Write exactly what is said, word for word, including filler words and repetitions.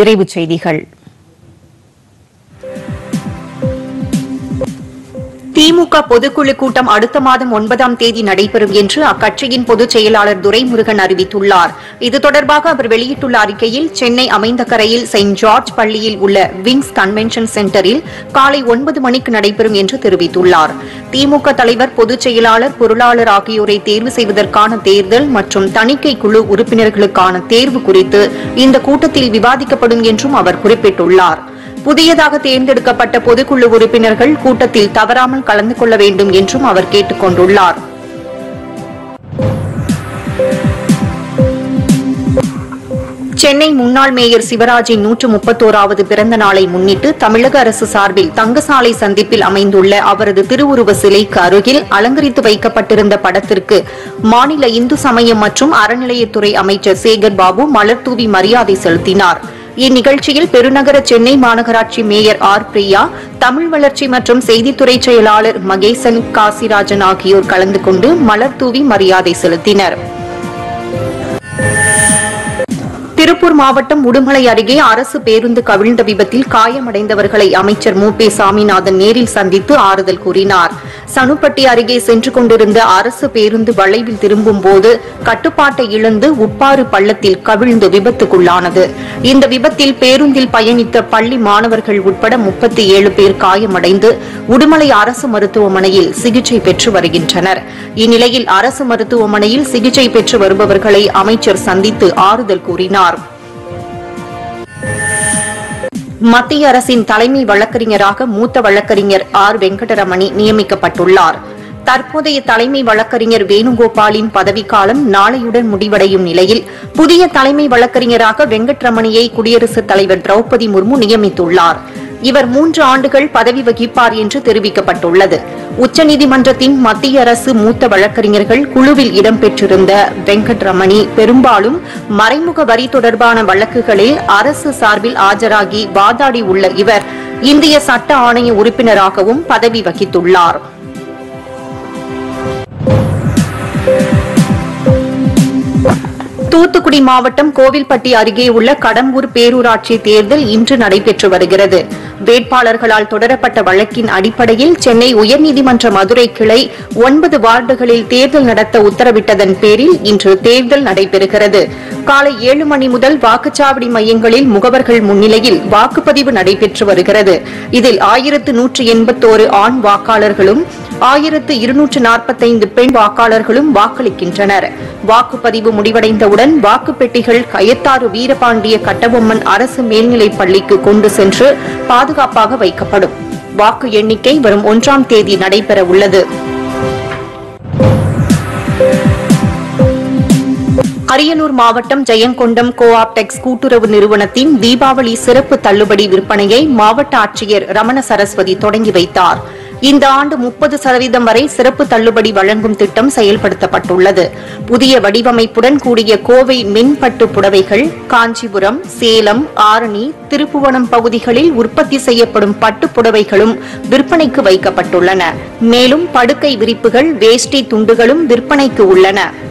விரைவுச் செய்திகள். திமுக பொதுக்குழு கூட்டம் அடுத்த மாதம் ஒன்பதாம் தேதி நடைபெறும் என்று அக்கட்சியின் பொதுச் செயலாளர் துரைமுருகன் அறிவித்துள்ளார். இது தொடர்பாக அவர் வெளியிட்டுள்ள அறிக்கையில், சென்னை அமைந்தகரையில் செயின்ட் ஜார்ஜ் பள்ளியில் உள்ள விங்ஸ் கன்வென்ஷன் சென்டரில் காலை ஒன்பது மணிக்கு நடைபெறும் என்று தெரிவித்துள்ளார். திமுக தலைவர், பொதுச் செயலாளர், பொருளாளர் ஆகியோரை தேர்வு செய்வதற்கான தேர்தல் மற்றும் தணிக்கை குழு உறுப்பினர்களுக்கான தேர்வு குறித்து இந்த கூட்டத்தில் விவாதிக்கப்படும் என்றும் அவர் குறிப்பிட்டுள்ளார். புதியதாக தேர்ந்தெடுக்கப்பட்ட பொதுக்குழு உறுப்பினர்கள் கூட்டத்தில் தவறாமல் கலந்து கொள்ள வேண்டும் என்றும் அவர் கேட்டுக் கொண்டுள்ளார். சென்னை முன்னாள் மேயர் சிவராஜின் நூற்று முப்பத்தோராவது பிறந்த நாளை முன்னிட்டு தமிழக அரசு சார்பில் தங்கசாலை சந்திப்பில் அமைந்துள்ள அவரது திருவுருவ சிலைக்கு அருகில் அலங்கரித்து வைக்கப்பட்டிருந்த படத்திற்கு மாநில இந்து சமயம் மற்றும் அறநிலையத்துறை அமைச்சர் சேகர் பாபு மலர்தூவி மரியாதை செலுத்தினார். இந்நிகழ்ச்சியில் பெருநகர சென்னை மாநகராட்சி மேயர் ஆர் பிரியா, தமிழ் வளர்ச்சி மற்றும் செய்தித்துறை செயலாளர் மகேசன், காசிராஜன் ஆகியோர் கலந்து கொண்டு மலர்தூவி மரியாதை செலுத்தினர். திருப்பூர் மாவட்டம் உடுமலை அருகே அரசு பேருந்து கவிழ்ந்த விபத்தில் காயமடைந்தவர்களை அமைச்சர் மு பே சாமிநாதன் நேரில் சந்தித்து ஆறுதல் கூறினார். சனுப்பட்டி அருகே சென்று கொண்டிருந்த அரசு பேருந்து வளைவில் திரும்பும் போது கட்டுப்பாட்டை இழந்து உப்பாறு பள்ளத்தில் கவிழ்ந்து விபத்துக்குள்ளானது. இந்த விபத்தில் பேருந்தில் பயணித்த பள்ளி மாணவர்கள் உட்பட முப்பத்தி ஏழு பேர் காயமடைந்து உடுமலை அரசு மருத்துவமனையில் சிகிச்சை பெற்று வருகின்றனர். இந்நிலையில் அரசு மருத்துவமனையில் சிகிச்சை பெற்று வருபவர்களை அமைச்சர் சந்தித்து ஆறுதல் கூறினார். மத்திய அரசின் தலைமை வழக்கறிஞராக மூத்த வழக்கறிஞர் ஆர் வெங்கடரமணி நியமிக்கப்பட்டுள்ளார். தற்போதைய தலைமை வழக்கறிஞர் வேணுகோபாலின் பதவிக்காலம் நாளையுடன் முடிவடையும் நிலையில் புதிய தலைமை வழக்கறிஞராக வெங்கட்ரமணியை குடியரசுத் தலைவர் திரௌபதி முர்மு நியமித்துள்ளார். இவர் மூன்று ஆண்டுகள் பதவி வகிப்பார் என்று தெரிவிக்கப்பட்டுள்ளது. உச்சநீதிமன்றத்தின் மத்திய அரசு மூத்த வழக்கறிஞர்கள் குழுவில் இடம்பெற்றிருந்த வெங்கட்ரமணி பெரும்பாலும் மறைமுக வரி தொடர்பான வழக்குகளில் அரசு சார்பில் ஆஜராகி வாதாடி உள்ள இவர் இந்திய சட்ட ஆணைய உறுப்பினராகவும் பதவி வகித்துள்ளார். தூத்துக்குடி மாவட்டம் கோவில்பட்டி அருகே உள்ள கடம்பூர் பேரூராட்சி தேர்தல் இன்று நடைபெற்று வருகிறது. வேட்பாளர்களால் தொடரப்பட்ட வழக்கின் அடிப்படையில் சென்னை உயர்நீதிமன்ற மதுரை கிளை ஒன்பது வார்டுகளில் தேர்தல் நடத்த உத்தரவிட்டதன் பேரில் இன்று தேர்தல் நடைபெறுகிறது. காலை ஏழு மணி முதல் வாக்குச்சாவடி மையங்களில் முகவர்கள் முன்னிலையில் வாக்குப்பதிவு நடைபெற்று வருகிறது. இதில் ஆயிரத்து நூற்று எண்பத்தோரு ஆண் வாக்காளர்களும் ஆயிரத்து இருநூற்று நாற்பத்தைந்து பெண் வாக்காளர்களும் வாக்களிக்கின்றனர். வாக்குப்பதிவு முடிவடைந்தவுடன் வாக்குப்பெட்டிகள் கயத்தாறு வீரபாண்டிய கட்டபொம்மன் அரசு மேல்நிலைப் பள்ளிக்கு கொண்டு சென்று பாதுகாப்பாக வைக்கப்படும். வாக்கு எண்ணிக்கை வரும் ஒன்றாம் தேதி நடைபெற உள்ளது. அரியலூர் மாவட்டம் ஜெயங்கொண்டம் கோ ஆப்டெக்ஸ் கூட்டுறவு நிறுவனத்தின் தீபாவளி சிறப்பு தள்ளுபடி விற்பனையை மாவட்ட ஆட்சியர் ரமண சரஸ்வதி தொடங்கி வைத்தார். இந்த ஆண்டு முப்பது சதவீதம் வரை சிறப்பு தள்ளுபடி வழங்கும் திட்டம் செயல்படுத்தப்பட்டுள்ளது. புதிய வடிவமைப்புடன் கூடிய கோவை மின்பட்டு புடவைகள், காஞ்சிபுரம், சேலம், ஆரணி, திருப்புவனம் பகுதிகளில் உற்பத்தி செய்யப்படும் பட்டு புடவைகளும் விற்பனைக்கு வைக்கப்பட்டுள்ளன. மேலும் படுக்கை விரிப்புகள், வேஷ்டி துண்டுகளும் விற்பனைக்கு உள்ளன.